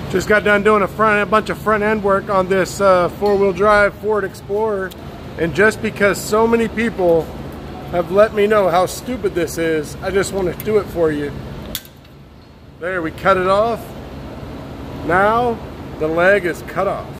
Just got done doing a bunch of front end work on this four-wheel drive Ford Explorer, and just because so many people have let me know how stupid this is, I just want to do it for you. There, we cut it off. Now the leg is cut off.